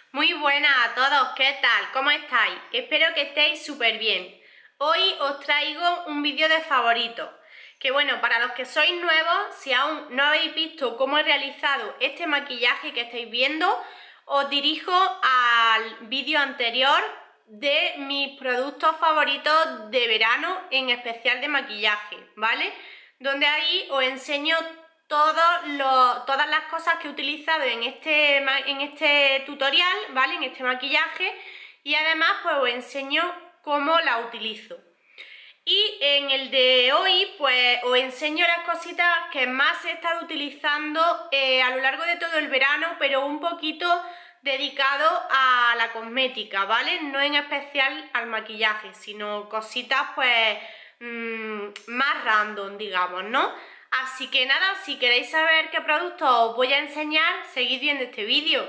Muy buenas a todos, ¿qué tal? ¿Cómo estáis? Espero que estéis súper bien. Hoy os traigo un vídeo de favoritos. Que bueno, para los que sois nuevos, si aún no habéis visto cómo he realizado este maquillaje que estáis viendo, os dirijo al vídeo anterior de mis productos favoritos de verano, en especial de maquillaje, ¿vale? Donde ahí os enseño todas las cosas que he utilizado en este tutorial, ¿vale? En este maquillaje, y además pues os enseño cómo la utilizo. Y en el de hoy pues os enseño las cositas que más he estado utilizando a lo largo de todo el verano, pero un poquito dedicado a la cosmética, ¿vale? No en especial al maquillaje, sino cositas pues más random, digamos, ¿no? Así que nada, si queréis saber qué productos os voy a enseñar, seguid viendo este vídeo.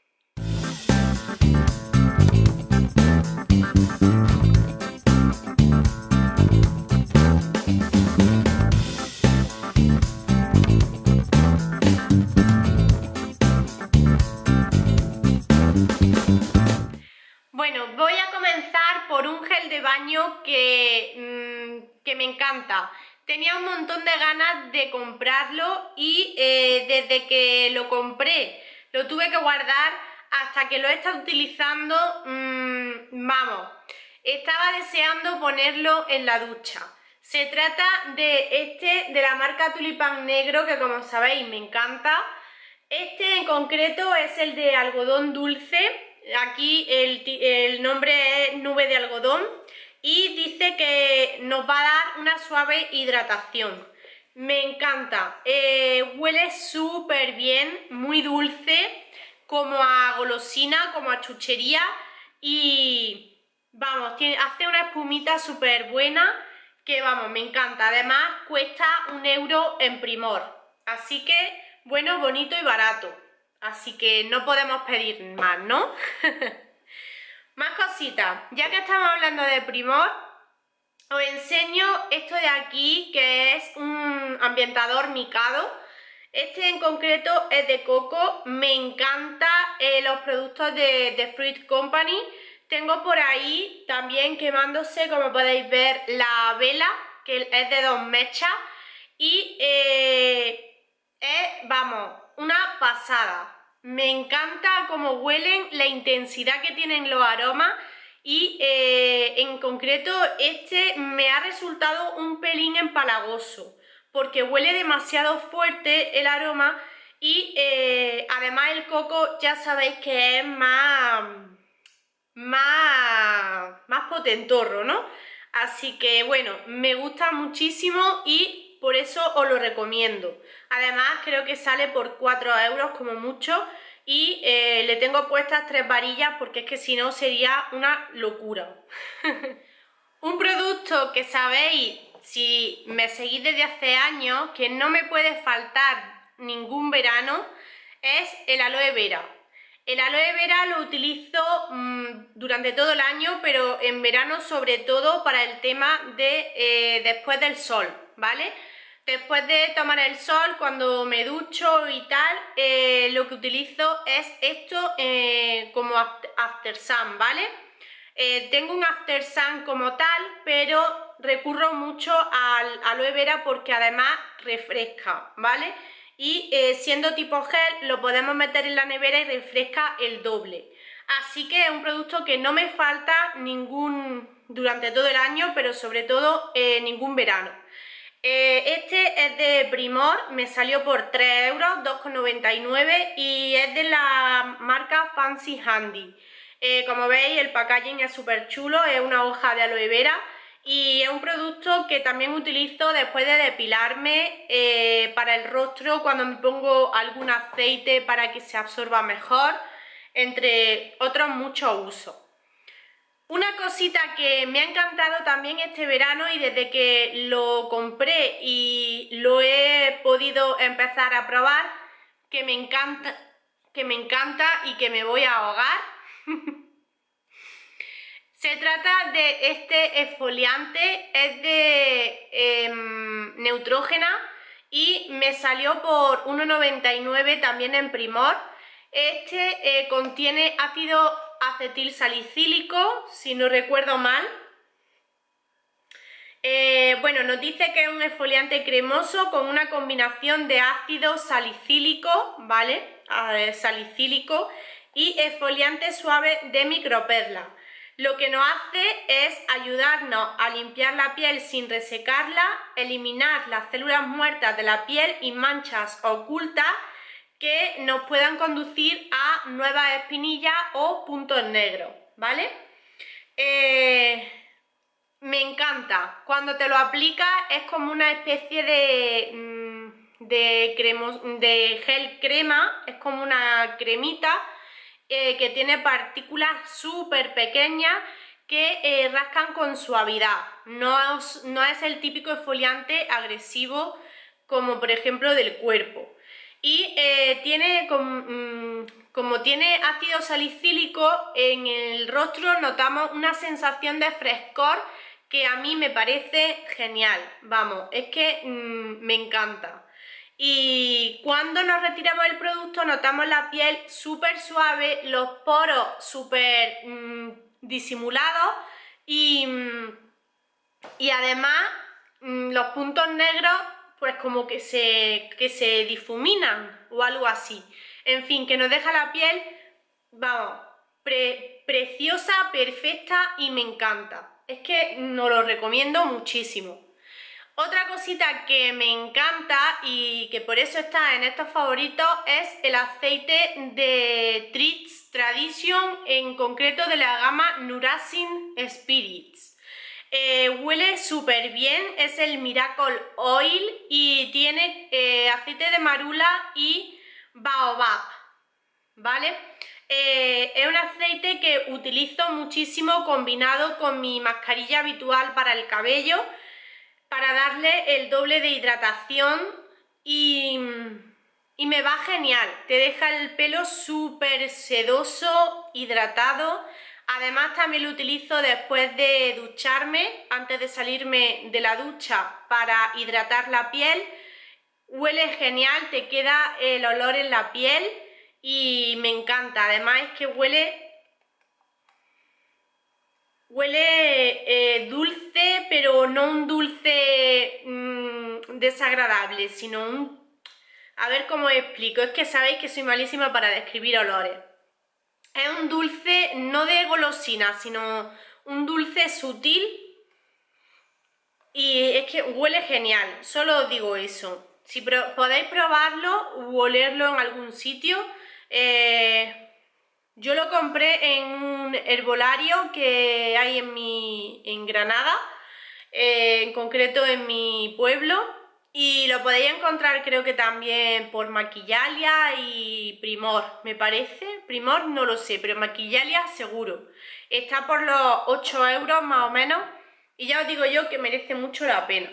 Bueno, voy a comenzar por un gel de baño que me encanta. Tenía un montón de ganas de comprarlo y desde que lo compré lo tuve que guardar hasta que lo he estado utilizando, vamos, estaba deseando ponerlo en la ducha. Se trata de la marca Tulipán Negro, que como sabéis me encanta. Este en concreto es el de algodón dulce. Aquí el nombre es nube de algodón y dice que nos va a dar una suave hidratación. Me encanta, huele súper bien, muy dulce, como a golosina, como a chuchería, y vamos, hace una espumita súper buena que vamos, me encanta. Además cuesta 1 euro en Primor, así que bueno, bonito y barato. Así que no podemos pedir más, ¿no? Más cositas. Ya que estamos hablando de Primor, os enseño esto de aquí, que es un ambientador micado. Este en concreto es de coco. Me encanta los productos de Fruit Company. Tengo por ahí también quemándose, como podéis ver, la vela, que es de 2 mechas. Y vamos, una pasada. Me encanta cómo huelen, la intensidad que tienen los aromas y en concreto este me ha resultado un pelín empalagoso porque huele demasiado fuerte el aroma y además el coco ya sabéis que es más potentorro, ¿no? Así que bueno, me gusta muchísimo y por eso os lo recomiendo. Además creo que sale por 4 euros como mucho y le tengo puestas 3 varillas porque es que si no sería una locura. Un producto que sabéis, si me seguís desde hace años, que no me puede faltar ningún verano, es el aloe vera. El aloe vera lo utilizo durante todo el año, pero en verano sobre todo para el tema de después del sol, ¿vale? Después de tomar el sol, cuando me ducho y tal, lo que utilizo es esto como after sun, ¿vale? Tengo un after sun como tal, pero recurro mucho al aloe vera porque además refresca, ¿vale? Y siendo tipo gel lo podemos meter en la nevera y refresca el doble. Así que es un producto que no me falta durante todo el año, pero sobre todo ningún verano. Este es de Primor, me salió por 3 euros, 2,99 y es de la marca Fancy Handy. Como veis el packaging es súper chulo, es una hoja de aloe vera y es un producto que también utilizo después de depilarme para el rostro, cuando me pongo algún aceite para que se absorba mejor, entre otros muchos usos. Una cosita que me ha encantado también este verano y desde que lo compré y lo he podido empezar a probar, que me encanta y que me voy a ahogar, se trata de este exfoliante, es de Neutrogena y me salió por 1,99 también en Primor. Este contiene ácido acetilsalicílico, si no recuerdo mal. Bueno, nos dice que es un exfoliante cremoso con una combinación de ácido salicílico, ¿vale? Salicílico y exfoliante suave de microperla. Lo que nos hace es ayudarnos a limpiar la piel sin resecarla, eliminar las células muertas de la piel y manchas ocultas que nos puedan conducir a nuevas espinillas o puntos negros, ¿vale? Me encanta. Cuando te lo aplicas es como una especie de gel crema, es como una cremita que tiene partículas súper pequeñas que rascan con suavidad. No es el típico exfoliante agresivo como por ejemplo del cuerpo. Y tiene como tiene ácido salicílico, en el rostro notamos una sensación de frescor que a mí me parece genial. Vamos, es que me encanta. Y cuando nos retiramos el producto notamos la piel súper suave, los poros súper disimulados y además los puntos negros pues como que se difuminan o algo así. En fin, que nos deja la piel, vamos, preciosa, perfecta y me encanta. Es que nos lo recomiendo muchísimo. Otra cosita que me encanta y que por eso está en estos favoritos es el aceite de Trix Tradition, en concreto de la gama Nourishing Spirits. Huele súper bien, es el Miracle Oil y tiene aceite de marula y baobab, ¿vale? Es un aceite que utilizo muchísimo combinado con mi mascarilla habitual para el cabello, para darle el doble de hidratación y me va genial. Te deja el pelo súper sedoso, hidratado. Además también lo utilizo después de ducharme, antes de salirme de la ducha para hidratar la piel. Huele genial, te queda el olor en la piel y me encanta. Además es que huele dulce, pero no un dulce desagradable, sino un... A ver cómo os explico, es que sabéis que soy malísima para describir olores. Es un dulce no de golosina, sino un dulce sutil y es que huele genial, solo os digo eso. Si podéis probarlo o olerlo en algún sitio, yo lo compré en un herbolario que hay en Granada, en concreto en mi pueblo, y lo podéis encontrar creo que también por Maquillalia y Primor, me parece. Primor no lo sé, pero Maquillalia seguro. Está por los 8 euros más o menos y ya os digo yo que merece mucho la pena.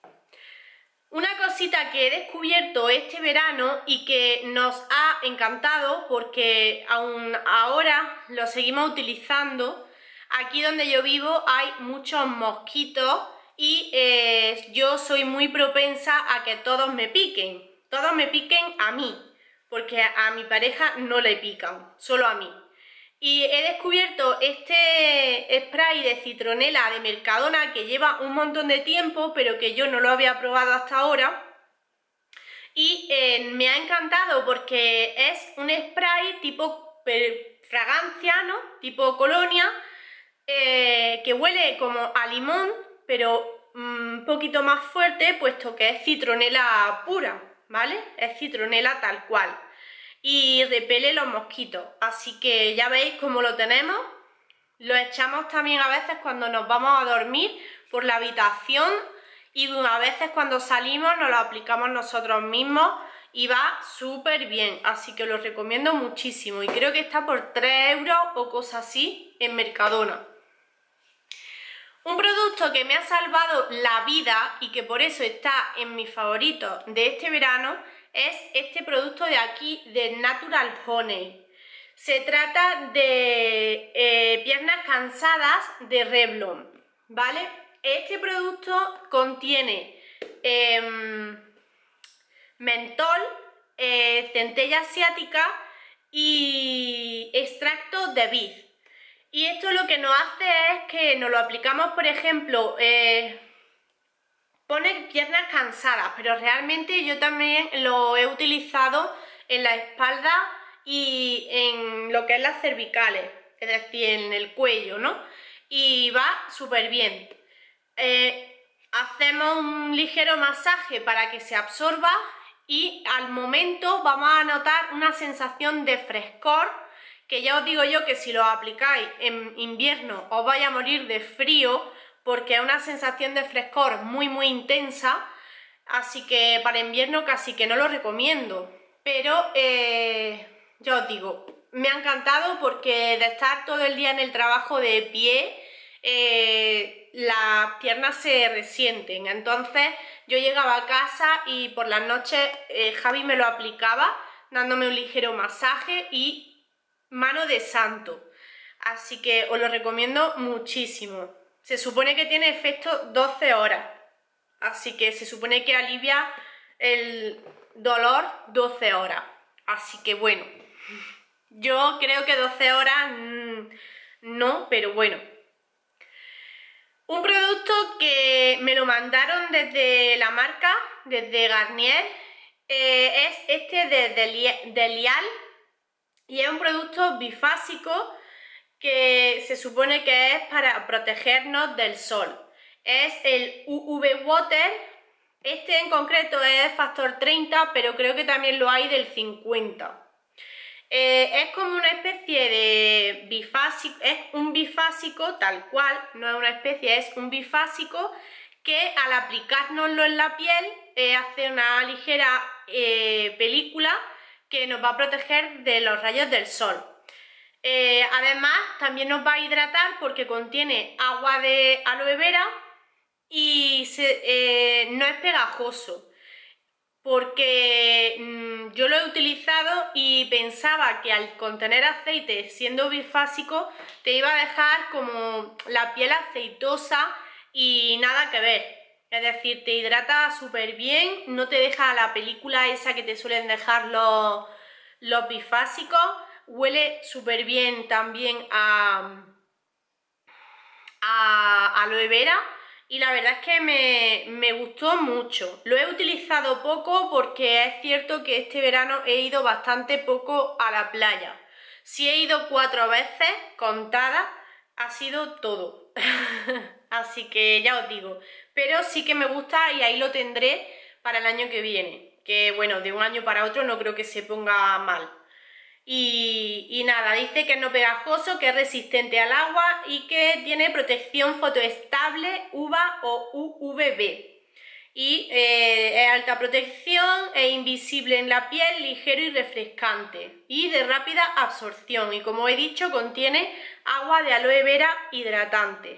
Una cosita que he descubierto este verano y que nos ha encantado porque aún ahora lo seguimos utilizando, aquí donde yo vivo hay muchos mosquitos y yo soy muy propensa a que todos me piquen a mí, porque a mi pareja no le pican, solo a mí. Y he descubierto este spray de citronela de Mercadona que lleva un montón de tiempo, pero que yo no lo había probado hasta ahora. Y me ha encantado porque es un spray tipo fragancia, ¿no? Tipo colonia, que huele como a limón, pero un poquito más fuerte, puesto que es citronela pura, ¿vale? Es citronela tal cual. Y repele los mosquitos, así que ya veis cómo lo tenemos. Lo echamos también a veces cuando nos vamos a dormir por la habitación y a veces cuando salimos nos lo aplicamos nosotros mismos y va súper bien, así que lo recomiendo muchísimo y creo que está por 3 euros o cosas así en Mercadona. Un producto que me ha salvado la vida y que por eso está en mis favoritos de este verano es este producto de aquí, de Natural Honey. Se trata de piernas cansadas de Revlon, ¿vale? Este producto contiene mentol, centella asiática y extracto de vid. Y esto lo que nos hace es que nos lo aplicamos, por ejemplo, pone piernas cansadas, pero realmente yo también lo he utilizado en la espalda y en lo que es las cervicales, es decir, en el cuello, ¿no? Y va súper bien. Hacemos un ligero masaje para que se absorba y al momento vamos a notar una sensación de frescor, que ya os digo yo que si lo aplicáis en invierno os vais a morir de frío, porque es una sensación de frescor muy intensa, así que para invierno casi que no lo recomiendo, pero ya os digo, me ha encantado porque de estar todo el día en el trabajo de pie, las piernas se resienten. Entonces yo llegaba a casa y por las noches Javi me lo aplicaba dándome un ligero masaje y mano de santo, así que os lo recomiendo muchísimo. Se supone que tiene efecto 12 horas, así que se supone que alivia el dolor 12 horas, así que bueno, yo creo que 12 horas no, pero bueno. Un producto que me lo mandaron desde la marca, desde Garnier, es este de Lial, y es un producto bifásico que se supone que es para protegernos del sol. Es el UV Water, este en concreto es factor 30, pero creo que también lo hay del 50. Es como una especie de bifásico, es un bifásico tal cual, no es una especie, es un bifásico que al aplicárnoslo en la piel hace una ligera película que nos va a proteger de los rayos del sol. Además también nos va a hidratar porque contiene agua de aloe vera y no es pegajoso, porque yo lo he utilizado y pensaba que al contener aceite, siendo bifásico, te iba a dejar como la piel aceitosa y nada que ver. Es decir, te hidrata súper bien, no te deja la película esa que te suelen dejar los bifásicos, huele súper bien también a aloe vera. Y la verdad es que me gustó mucho. Lo he utilizado poco porque es cierto que este verano he ido bastante poco a la playa. Si he ido 4 veces, contadas, ha sido todo. Así que ya os digo. Pero sí que me gusta y ahí lo tendré para el año que viene. Que bueno, de un año para otro no creo que se ponga mal. Y nada, dice que es no pegajoso, que es resistente al agua y que tiene protección fotoestable UVA o UVB. Y es alta protección, es invisible en la piel, ligero y refrescante y de rápida absorción. Y como he dicho, contiene agua de aloe vera hidratante.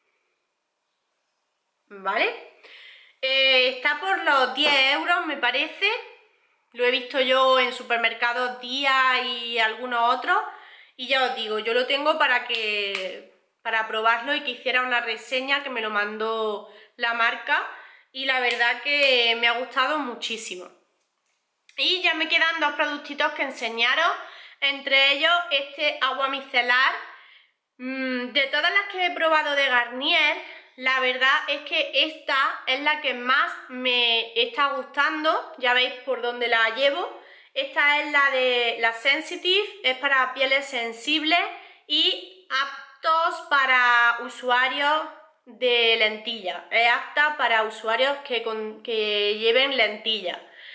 ¿Vale? Está por los 10 euros, me parece. Lo he visto yo en supermercados Día y algunos otros. Y ya os digo, yo lo tengo para probarlo y que hiciera una reseña, que me lo mandó la marca. Y la verdad que me ha gustado muchísimo. Y ya me quedan 2 productitos que enseñaros. Entre ellos este agua micelar. De todas las que he probado de Garnier, la verdad es que esta es la que más me está gustando. Ya veis por dónde la llevo. Esta es la de la Sensitive, es para pieles sensibles y aptos para usuarios de lentillas. Es apta para usuarios que lleven lentillas.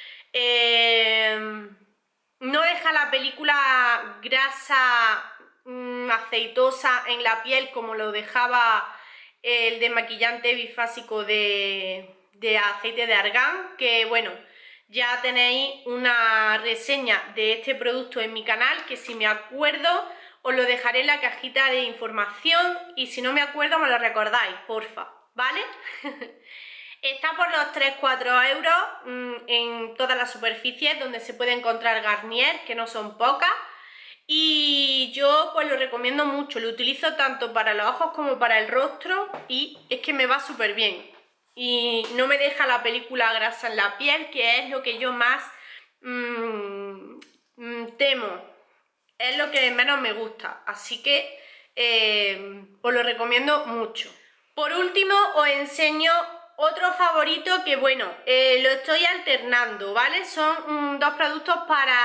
No deja la película grasa aceitosa en la piel como lo dejaba el desmaquillante bifásico de aceite de argán, que bueno, ya tenéis una reseña de este producto en mi canal, que si me acuerdo os lo dejaré en la cajita de información y si no me acuerdo me lo recordáis, porfa, ¿vale? Está por los 3-4 euros en todas las superficies donde se puede encontrar Garnier, que no son pocas. Y yo pues lo recomiendo mucho, lo utilizo tanto para los ojos como para el rostro y es que me va súper bien. Y no me deja la película grasa en la piel, que es lo que yo más temo es lo que menos me gusta, así que os lo recomiendo mucho. Por último os enseño otro favorito que bueno, lo estoy alternando, ¿vale? Son dos productos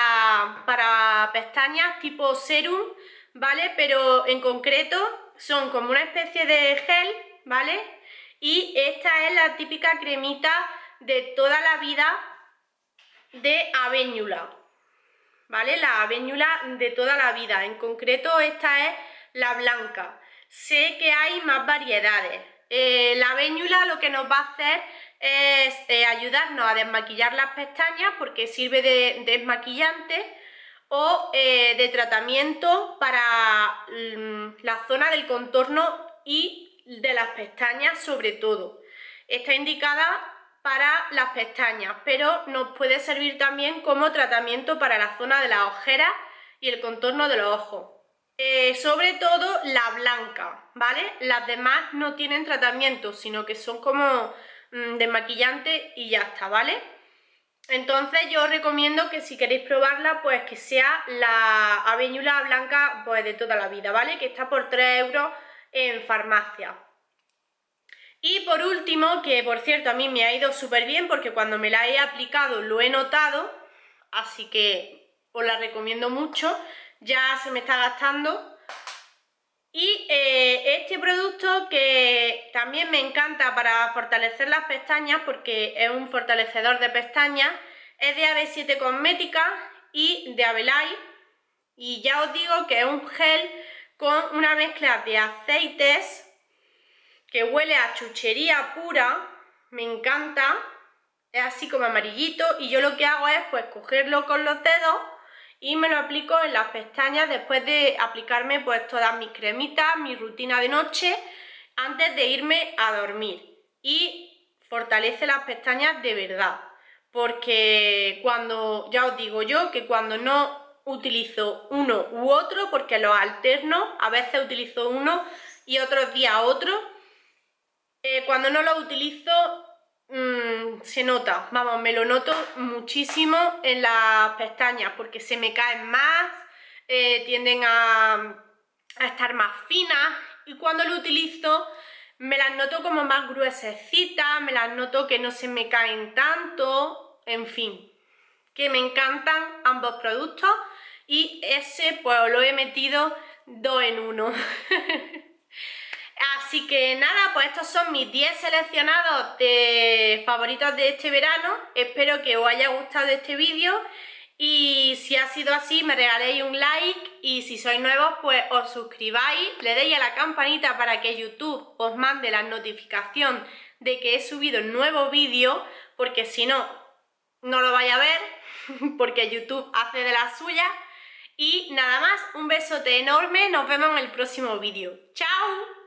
para pestañas tipo serum, ¿vale? Pero en concreto son como una especie de gel, ¿vale? Y esta es la típica cremita de toda la vida de Avénula, ¿vale? La Avénula de toda la vida, en concreto esta es la blanca. Sé que hay más variedades. La Avénula lo que nos va a hacer es ayudarnos a desmaquillar las pestañas porque sirve de desmaquillante o de tratamiento para la zona del contorno y de las pestañas sobre todo. Está indicada para las pestañas, pero nos puede servir también como tratamiento para la zona de las ojeras y el contorno de los ojos. Sobre todo la blanca, ¿vale? Las demás no tienen tratamiento, sino que son como desmaquillantes y ya está, ¿vale? Entonces yo os recomiendo que si queréis probarla, pues que sea la Avénula blanca pues de toda la vida, ¿vale? Que está por 3 € en farmacia. Y por último, que por cierto a mí me ha ido súper bien porque cuando me la he aplicado lo he notado, así que os la recomiendo mucho, ya se me está gastando. Y este producto que también me encanta para fortalecer las pestañas porque es un fortalecedor de pestañas, es de AB7 Cosmética y de Avelay, y ya os digo que es un gel con una mezcla de aceites que huele a chuchería pura, me encanta, es así como amarillito y yo lo que hago es pues cogerlo con los dedos y me lo aplico en las pestañas después de aplicarme pues todas mis cremitas, mi rutina de noche antes de irme a dormir, y fortalece las pestañas de verdad, porque cuando, ya os digo yo, que cuando no utilizo uno u otro, porque los alterno, a veces utilizo uno y otros días otro, cuando no lo utilizo se nota, vamos, me lo noto muchísimo en las pestañas porque se me caen más, tienden a estar más finas, y cuando lo utilizo me las noto como más gruesecitas, me las noto que no se me caen tanto, en fin, que me encantan ambos productos, y ese pues lo he metido 2 en 1. Así que nada, pues estos son mis 10 seleccionados de favoritos de este verano. Espero que os haya gustado este vídeo y si ha sido así me regaléis un like, y si sois nuevos pues os suscribáis, le deis a la campanita para que YouTube os mande la notificación de que he subido un nuevo vídeo, porque si no, no lo vais a ver porque YouTube hace de la suya. Y nada más, un besote enorme, nos vemos en el próximo vídeo. ¡Chao!